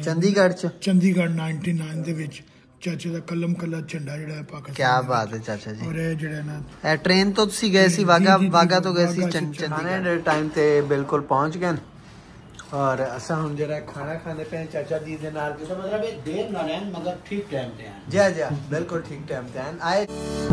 ਚੰਡੀਗੜ੍ਹ ਚ ਚੰਡੀਗੜ੍ਹ 99 ਦੇ ਵਿੱਚ ਚਾਚੇ ਦਾ ਕਲਮ ਕੱਲਾ ਝੰਡਾ ਜਿਹੜਾ ਹੈ ਪਾਕਿਸਤਾਨ। ਕੀ ਬਾਤ ਹੈ ਚਾਚਾ ਜੀ। ਔਰ ਇਹ ਜਿਹੜਾ ਨਾ ਇਹ ਟ੍ਰੇਨ ਤੋਂ ਤੁਸੀਂ ਗਏ ਸੀ ਵਾਗਾ ਤੋਂ ਗਏ ਸੀ ਚੰਡੀਗੜ੍ਹ ਦੇ ਟਾਈਮ ਤੇ ਬਿਲਕੁਲ ਪਹੁੰਚ ਗਏ और असा हम जरा खाना खाने पे चाचा जी दे नाल तो मतलब ये देर ना रहन मगर ठीक टाइम पे आए। जी जी बिल्कुल ठीक टाइम पे आए।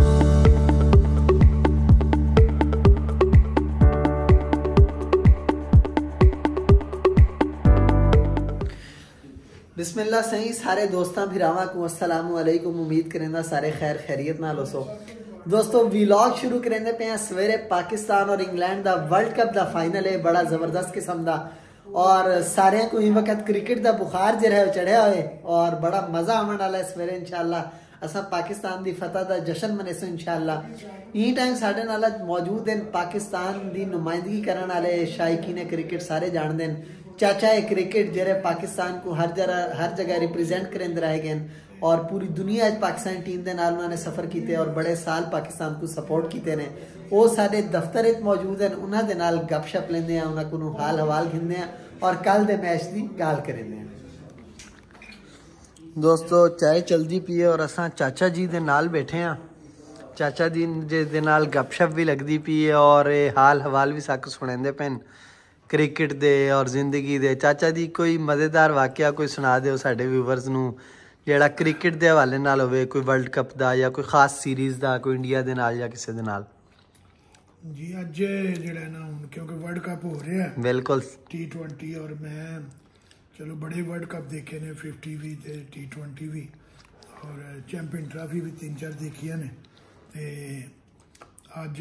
बिस्मिल्लाह सही सारे दोस्तां भिरावां को अस्सलाम वालेकुम। उम्मीद करेंदा सारे खैर खैरियत नाल होसो। दोस्तों व्लॉग शुरू करेंदे पे सवेरे पाकिस्तान और इंग्लैंड दा वर्ल्ड कप दा फाइनल है बड़ा जबरदस्त किस्म दा और सारे को इस वक्त क्रिकेट का बुखार जो है चढ़िया हुए और बड़ा मजा आने वाला है सवेरे इंशाल्लाह असा पाकिस्तान की फतह का जश्न मनेसो इंशाल्लाह। ई टाइम साढ़े नाल मौजूद हैं पाकिस्तान की नुमाइंदगी करने वाले शायकीन क्रिकेट सारे जानते हैं। चाचा है क्रिकेट जेरे पाकिस्तान को हर जगह रिप्रेजेंट करेंदे रहे गए और पूरी दुनिया पाकिस्तानी टीम के नाल उन्होंने सफ़र किए और बड़े साल पाकिस्तान को सपोर्ट किए ने। वो साडे दफ्तर मौजूद हैं उन्होंने नाल गपशप लेंदे हैं उन्होंने को हाल हवाल घिंदे हैं और कल दे मैच की गाल करेंदे हैं। दोस्तों चाय चलती पी है और असा चाचा जी दे नाल बैठे हैं। चाचा जी दे नाल गपशप भी लगती पी है और हाल हवाल भी साक सुनेंदे पैन क्रिकेट दे और जिंदगी दे। चाचा जी कोई मज़ेदार वाकया कोई सुना दो साडे व्यूवर्स नू जेड़ा क्रिकेट दे हवाले नाल होवे कोई वर्ल्ड कप दा या कोई खास सीरीज़ दा कोई इंडिया दे नाल या किसी दे नाल। जी अज जेड़ा ना हुण क्योंकि वर्ल्ड कप हो रहा है बिल्कुल T20 और मैं चलो बड़े वर्ल्ड कप देखे ने 50 भी ते T20 भी और चैंपियन ट्रॉफी भी 3-4 देखिया ने ते अज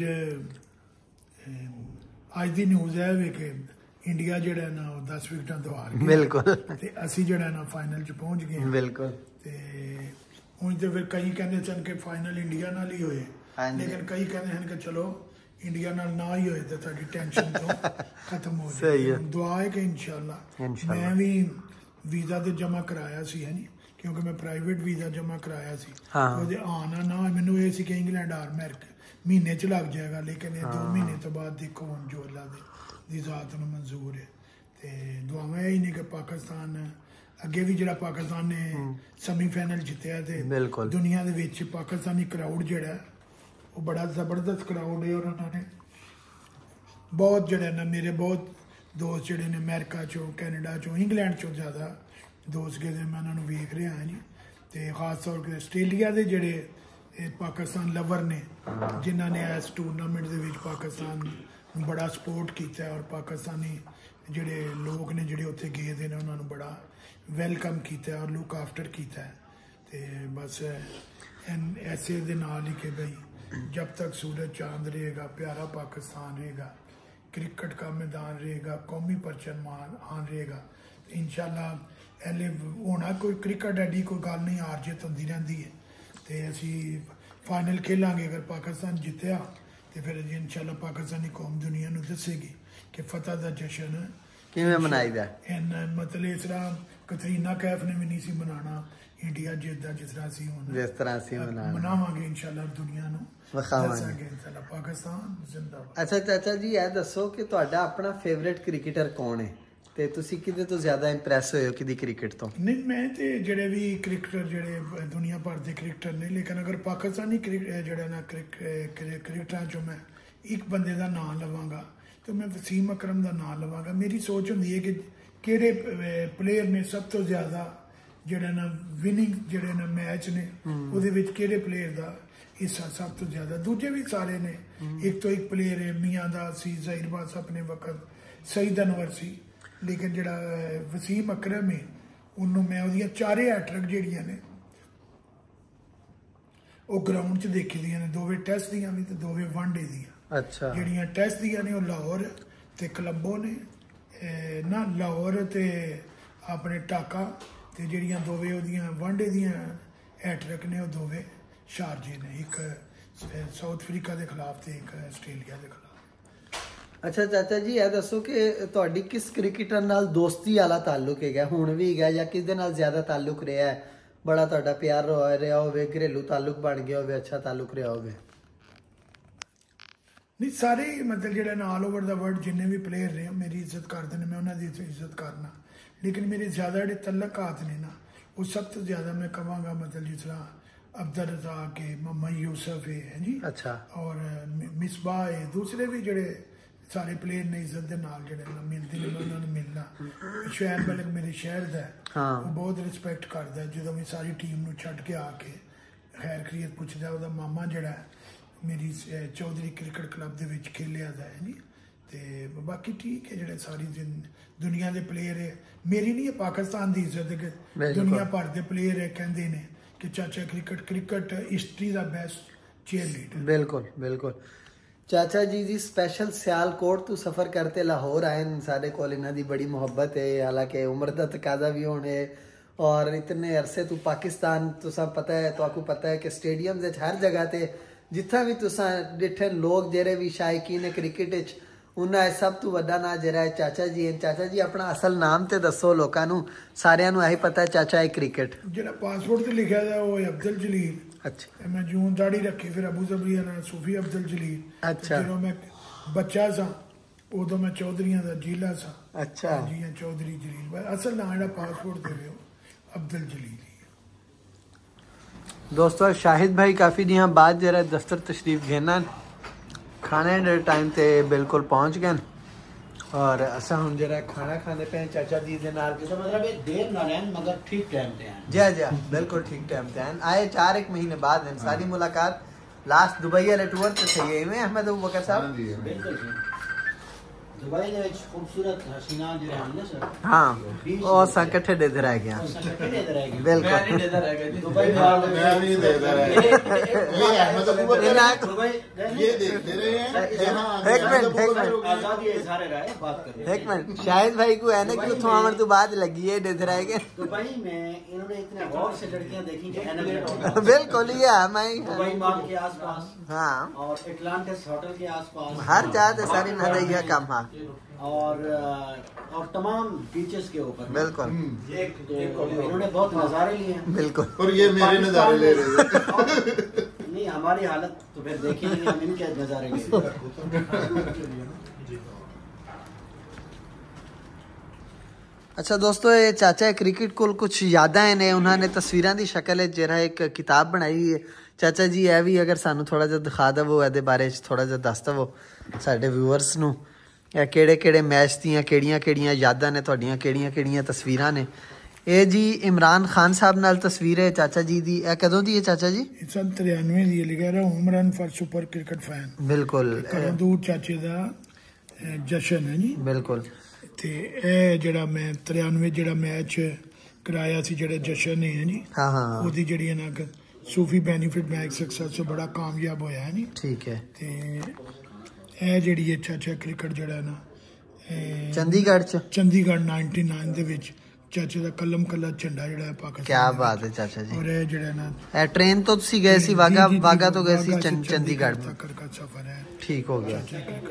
दी न्यूज़ है वे कि इंडिया जेड़ा ना 10 विकेटां तो हार गया बिल्कुल ते असी जेड़ा ना फाइनल च पहुंच गए बिल्कुल ते हुण ते फिर कई कहंदे सन कि फाइनल इंडिया नाल ही होए लेकिन कई कहंदे हन कि चलो इंडिया नाल ना ही होए तो साडी टेंशन तो खत्म हो जाए। दुआ है कि इंशाल्लाह मैं भी वीज़ा तो जमा कराया सी है नी क्योंकि मैं प्राइवेट वीज़ा जमा कराया सी ਉਹਦੇ ਆਣਾ ਨਾ ਮੈਨੂੰ ਇਹ ਸੀ ਕਿ ਇੰਗਲੈਂਡ ਹਾਰ ਮਹੀਨੇ ਚ ਲੱਗ ਜਾਏਗਾ लेकिन ये 2 महीने तो बाद देखो ਹੁਣ ਜੋ ਅੱਲਾ ਦੀ ਜ਼ਾਤ ਨੂੰ ਮਨਜ਼ੂਰ ਹੈ ਤੇ ਦੁਆਵਾਂ ਹੀ ਨੇ ਕਿ ਪਾਕਿਸਤਾਨ ਅੱਗੇ ਵੀ ਜਿਹੜਾ ਪਾਕਿਸਤਾਨ ਨੇ ਸੈਮੀਫਾਈਨਲ ਜਿੱਤਿਆ ਤੇ ਦੁਨੀਆ ਦੇ ਵਿੱਚ ਪਾਕਿਸਤਾਨੀ ਕਰਾਊਡ ਜਿਹੜਾ वो बड़ा जबरदस्त क्राउड है और उन्होंने बहुत जड़े ना मेरे बहुत दोस्त जड़े ने अमेरिका चो कैनेडा चो इंग्लैंड चो ज़्यादा दोस्त गए मैं उन्होंने वेख रहा है जी तो खास तौर पर आस्ट्रेलिया के जड़े पाकिस्तान लवर ने जिन्होंने इस टूरनामेंट के पाकिस्तान बड़ा सपोर्ट किया और पाकिस्तानी जड़े लोग ने जोड़े उत्थे गए थे उन्होंने बड़ा वेलकम किया और लुक आफ्टर किया तो बस ऐसे दे नाल ही कि भाई जब तक सूरज चांद रहेगा प्यारा पाकिस्तान रहेगा क्रिकेट का मैदान रहेगा कौमी परचम आन रहेगा इंशाल्लाह एले होना कोई क्रिकेट एडी कोई गल नहीं हार जित होंदी रहंदी है तो असी फाइनल खेलांगे अगर पाकिस्तान जितया तो फिर इंशाल्लाह पाकिस्तानी कौम दुनिया नूं दसेगी कि फतह दा जश्न किवें मनाईदा मतलब इस तरह कतरीना कैफ ने भी नहीं सी मनाना इंडिया जितदा जिस तरह सी मनावांगे इंशाल्लाह दुनिया नूं अच्छा चाचा जी यह दसो कि तुहाडा अपना फेवरेट क्रिकेटर कौन है ते तुसी किदे तो ज्यादा इंप्रेस होए हो किदी क्रिकेट तो? नहीं मैं ते जेड़े भी क्रिकेटर जेड़े दुनिया भर दे क्रिकेटर ने लेकिन अगर पाकिस्तानी जेड़ा ना क्रिकेटर जो मैं एक बंदे दा नाम लवांगा तो मैं वसीम अकरम दा नाम लवांगा। मेरी सोच होंदी है कि केड़े प्लेयर ने सब तो ज्यादा जेड़ा ना विनिंग जेड़े ना मैच ने उहदे विच केड़े प्लेयर दा हिस्सा सब तो ज्यादा दूजे भी सारे ने एक तो एक प्लेयर है मियां दा सी ज़हीरबाज अपने वक्त सईद अनवर सी लेकिन जड़ा वसीम अकरम है उन्होंने मैं उहदियां 4 हैट्रिक जड़ियां ने वो ग्राउंड च देखी दियां ने 2 टेस्ट दियां भी ते 2 वनडे दियां। अच्छा जड़ियां टेस्ट दियां ने वो लाहौर ते क्लबों ने ना लाहौर ते अपने टाका ते जड़ियां 2 उहदियां वनडे दियां हैट्रिक ने वो 2 शारजे ने एक साउथ अफ्रीका के खिलाफ तो एक आस्ट्रेलिया के खिलाफ। अच्छा चाचा जी यह दसो कि तुहाडी किस क्रिकेटर नाल दोस्ती वाला ताल्लुक है हुण भी है या किस दे नाल ज्यादा ताल्लुक रहा है बड़ा तुहाडा प्यार रहा होवे घरेलू ताल्लुक बन गया होवे अच्छा ताल्लुक रहा होवे? नहीं सारे मतलब जो ऑल ओवर द वर्ल्ड जिन्ने भी प्लेयर रहे मेरी इज्जत करते हैं मैं उन्होंने इज्जत करना लेकिन मेरे ज़्यादा जो तल्लकात ने ना वो सब तो ज़्यादा मैं कहूँगा मतलब जिस तरह अब्दुल रज़ाक है, मोहम्मद यूसुफ है जी, अच्छा, और मिसबाह है, दूसरे भी जड़े सारे प्लेयर ने इज्जत के नाल जड़े मिलते हैं, मैं उन्होंने मिलना। शहर मलिक मेरे शहर का हाँ, वो बहुत रिस्पैक्ट करता है जो मैं सारी टीम को छड़ के आके खैर खरीत पुछदा। वो मामा जड़ा मेरी चौधरी क्रिकेट क्लब के खेलिया है जी। तो बाकी ठीक है जड़े सारी दुनिया के प्लेयर है, मेरी नहीं है पाकिस्तान की इज्जत है, दुनिया भर के प्लेयर है कहते हैं कि चाचा क्रिकेट हिस्टरी का बेस्ट चेयर लीडर। बिल्कुल बिल्कुल। चाचा जी स्पेशल सियालकोट तो सफ़र करते लाहौर आए साढ़े कोल इन्हां दी बड़ी मुहब्बत है, हालांकि उम्र का तकाजा भी होने और इतने अरसे तो पाकिस्तान तुसा पता है, तो आपको पता है कि स्टेडियम हर जगह ते जिथा भी तुसा डिठे लोग जेरे भी शायकीन है क्रिकेट उन्हें सब तो वड्डा ना जरा है चाचा जी है। चाचा जी अपना असल नाम ते दसो लोकां नू, सारियां नू यही पता है चाचा है क्रिकेट। जेड़ा पासपोर्ट ते लिखा है वो अब्दुल जलील। अच्छा, मैं जून दाढ़ी रखी फिर अबू जबरिया ना सूफी अब्दुल जलील। अच्छा, जो मैं बच्चा सा उदो मैं चौधरियां दा जिला सा। अच्छा जी चौधरी जलील असल नाम जेड़ा पासपोर्ट ते अब्दुल जलील। दोस्तों शाहिद भाई काफ़ी दिन बाद जरा दफ्तर तशरीफ घेना खाने के टाइम ते बिल्कुल पहुंच गए और असा हम जरा खाना खाने पे चाचा जी के नाल। इसका मतलब है देर ना रहन मगर ठीक टाइम पे आए। जी जी बिल्कुल ठीक टाइम पे आए 4-1 महीने बाद है सारी मुलाकात। लास्ट दुबई वाले टूर पे सही है में अहमद अबू बकर साहब। बिल्कुल दुबई ਦੇ ਵਿੱਚ खूबसूरत हसीना जो है ना सर। हाँ और संकट दे रह गया बिल्कुल मैं नहीं दे रह गया दुबई में मैं नहीं दे रहा ये अहमद अबू बकर दुबई ये देखते रहे हैं यहां एक मिनट आजादी है सारे रहे बात कर रहे हैं। एक मिनट शाहिद भाई को है ना कि उठो आमर तो बाद लगी है दे रह गए दुबई में इन्होंने इतने गौर से लड़कियां देखी कि एनएल बिल्कुल ये है मैं दुबई मॉल के आसपास हाँ और एटलांटिस होटल के आसपास हर जगह सारी नदिया कम है और तमाम बीचेस के ऊपर बिल्कुल इन्होंने बहुत नज़ारे लिए हैं बिल्कुल। और ये मेरे नज़ारे ले रहे हैं नहीं हमारी हालत तो फिर देखेंगे हम इनके नज़ारे ले अच्छा दोस्तों ये चाचा क्रिकेट को कुछ यादा ने उन्होंने तस्वीर की शक्ल जरा एक किताब बनाई है। चाचा जी है भी अगर सानू थोड़ा जा दिखा दवो ए बारे थोड़ा जा दस दवो साडे व्यूअर्स नू केड़े केड़े मैच दियां केड़ियां केड़ियां यादां ने तुहाडियां केड़ियां केड़ियां तस्वीरां ने। ये जी इमरान खान साहब नाल तस्वीर है चाचा जी दी ए कदों दी है चाचा जी? सन 93 दी लिखा रहा home run for super cricket fan. बिल्कुल दूर चाचे दा जश्न है जी बिल्कुल। ते ए जेड़ा मैं 93 जेड़ा मैच कराया सी जेड़ा जश्न है जी हाँ हाँ ओदी जेड़ी है ना सूफी बेनिफिट मैच सक्सेस से बड़ा कामयाब होया है नी। ठीक है ते ए जेड़ी है चाचा क्रिकेट जेड़ा ना चंडीगढ़ च चंडीगढ़ 99 दे विच चाचे दा कलम कला झंडा जेड़ा है पाकिस्तान। क्या बात है चाचा जी। और ए जेड़ा ना ए ट्रेन तो तुसी गए सी वागा तो गए सी चंडीगढ़ तक का सफर है। ठीक हो गया।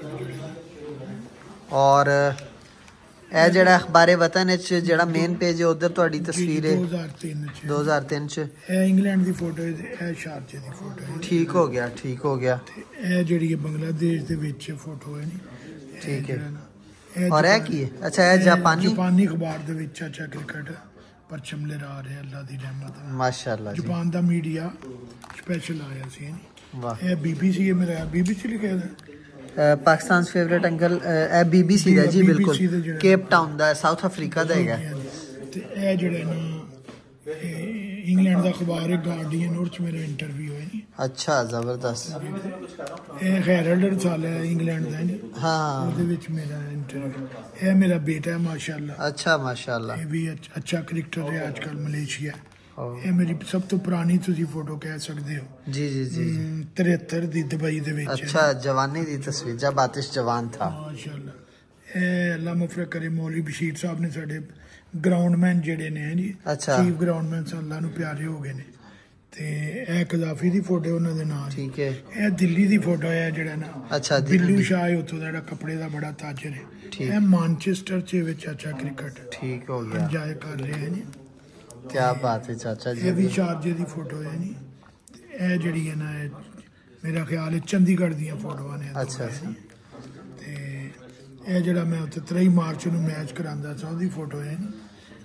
और ए जेड़ा अखबारे वतन च जेड़ा मेन पेज है उधर ਤੁਹਾਡੀ तस्वीर है 2003 च ए इंग्लैंड दी फोटो है ए शारजे दी फोटो है। ठीक हो गया ठीक हो गया। ए जेड़ी है बांग्लादेश दे विच फोटो है नी। ठीक है और है की है अच्छा है जापानी अखबार दे विच चाचा क्रिकेट परचम लहरा रहे अल्लाह दी रहमत माशाल्लाह जी। जापान दा मीडिया स्पेशल आया सी वाह ए बीबीसी है मेरा बीबीसी लिखा है पाकिस्तान फेवरेट अंकल ए बीबीसी दा जी बिल्कुल केप टाउन दा साउथ अफ्रीका दा हैगा। ते ए जेड़े ना इंग्लैंड दा अखबार है गार्डियन और च मेरा इंटरव्यू है नी। अच्छा जबरदस्त ए हेरल्ड साल है इंग्लैंड दा नी। हां ओदे विच मेरा इंटरव्यू ए मेरा बेटा है माशाल्लाह। अच्छा माशाल्लाह ये भी अच्छा क्रिकेटर है आजकल मलेशिया। ये मेरी सब तो पुरानी तुसी फोटो कह सकते हो जी जी जी 73 दी दुबई दे विच। अच्छा जवानी दी तस्वीर जब आतिश जवान था माशाल्लाह। ए अल्लाह मफरत करे मौलवी बशीर साहब ने साडे ग्राउंडमैन जेड़े ने जी अच्छा चीफ ग्राउंडमैन अल्लाह नु प्यारे हो गए ने। ते ए कजाफी दी फोटो उन्हां दे नाल। ठीक है ए दिल्ली दी फोटो है जेड़ा ना अच्छा बिल्लू शाह उत्थों दा कपड़े दा बड़ा ताजर है। ए मैनचेस्टर च विच अच्छा क्रिकेट ठीक हो गया एंजॉय कर रहे हैं नी। क्या बात है चाचा जी। ये भी शारजे दी फोटो है नी। ए जेड़ी है ना मेरा ख्याल है चंडीगढ़ दी फोटोआं ने। अच्छा ते ए जेड़ा मैं उत्थे 23 मार्च नु मैच करांदा सा ओदी फोटो है नी।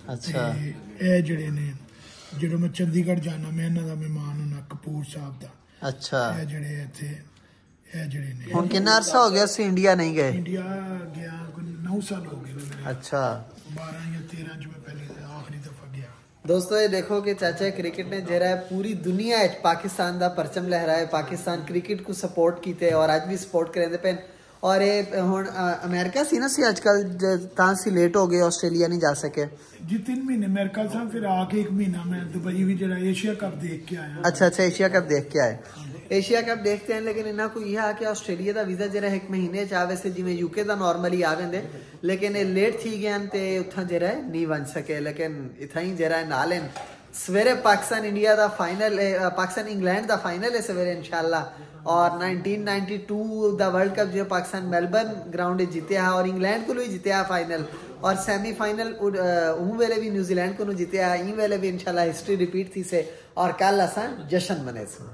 अच्छा ਇਹ ਜਿਹੜੇ ਨੇ ਜਦੋਂ ਮੈਂ ਚੰਡੀਗੜ੍ਹ ਜਾਣਾ ਮੈਂ ਇਹਨਾਂ ਦਾ ਮਹਿਮਾਨ ਹੁਣਾ ਕਪੂਰ ਸਾਹਿਬ ਦਾ अच्छा ਇਹ ਜਿਹੜੇ ਇੱਥੇ ਇਹ ਜਿਹੜੇ ਨੇ ਹੁਣ ਕਿੰਨਾ ਅਰਸਾ ਹੋ ਗਿਆ ਸੀ ਇੰਡੀਆ ਨਹੀਂ ਗਏ ਇੰਡੀਆ ਗਿਆ 9 ਸਾਲ ਹੋ ਗਏ ਨੇ ਮੇਰੇ अच्छा 12 ਜਾਂ 13 ਚ ਮੈਂ ਪਹਿਲੀ ਆਖਰੀ ਦਫਾ ਗਿਆ दोस्तों ये देखो कि चाचा क्रिकेट ने जरा पूरी दुनिया पाकिस्तान का परचम लहराए पाकिस्तान क्रिकेट को सपोर्ट किए और अज भी सपोर्ट करेंगे पे और ये हुण अमेरिका सी ना सी अजकल तां सी लेट हो गए ऑस्ट्रेलिया नहीं जा सके जी 3 महीने अमेरिका साहब फिर आके 1 महीना मैं दुबई भी जरा एशिया कप देख के आया अच्छा अच्छा एशिया कप देख के आए एशिया कप देखते हैं लेकिन इन्हों को यह आ कि ऑस्ट्रेलिया का वीज़ा जरा 1 महीने च आवे से जिवें यूके का नॉर्मली आ वेंदे लेकिन ये लेट थी गए तो उत्थां जरा नहीं बन सके लेकिन इतना ही जरा नाल सवेरे पाकिस्तान इंडिया का फाइनल पाकिस्तान इंग्लैंड का फाइनल है सवेरे इंशाल्लाह और 1992 दा वर्ल्ड कप जो पाकिस्तान मेलबर्न ग्राउंड जीतया है और इंग्लैंड को भी जीतया फाइनल और सेमीफाइनल उन वेले भी न्यूजीलैंड को जीतया इन वेले भी इंशाल्लाह हिस्ट्री रिपीट थी से और कल असा जश्न मने से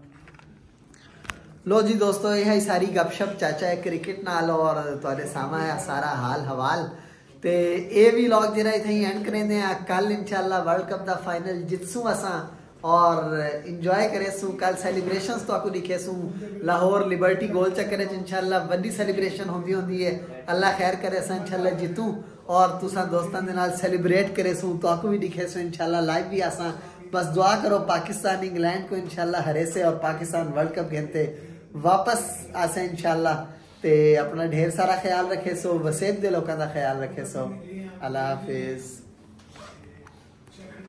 लो जी दोस्तों यह सारी गपशप चाचा है क्रिकेट नाल और तुहाडे सामने है सारा हाल हवाल ते ये भी व्लॉग जरा इत्थे ही एंड करेंदे आ कल इंशाल्लाह वर्ल्ड कप दा फाइनल जितसू असा और इंजॉय करे सू कल सेलिब्रेशंस तो आपको दिखे सू लाहौर लिबर्टी गोल चक्कर इंशाल्लाह बड़ी सेलिब्रेशन होंदी है अल्लाह खैर करे असा इंशाल्लाह जीतू और तुसा दोस्तों के नाल सेलिब्रेट करे सू तो आपको भी दिखे सू इंशाल्लाह लाइव भी असा बस दुआ करो पाकिस्तान इंग्लैंड को इंशाल्लाह हरे से और पाकिस्तान वर्ल्ड कप खेलते वापस आसे इंशाल्लाह ते अपना ढेर सारा ख्याल रखे सो वसेब दे लोगों का ख्याल रखे सो अल्लाह हाफिज।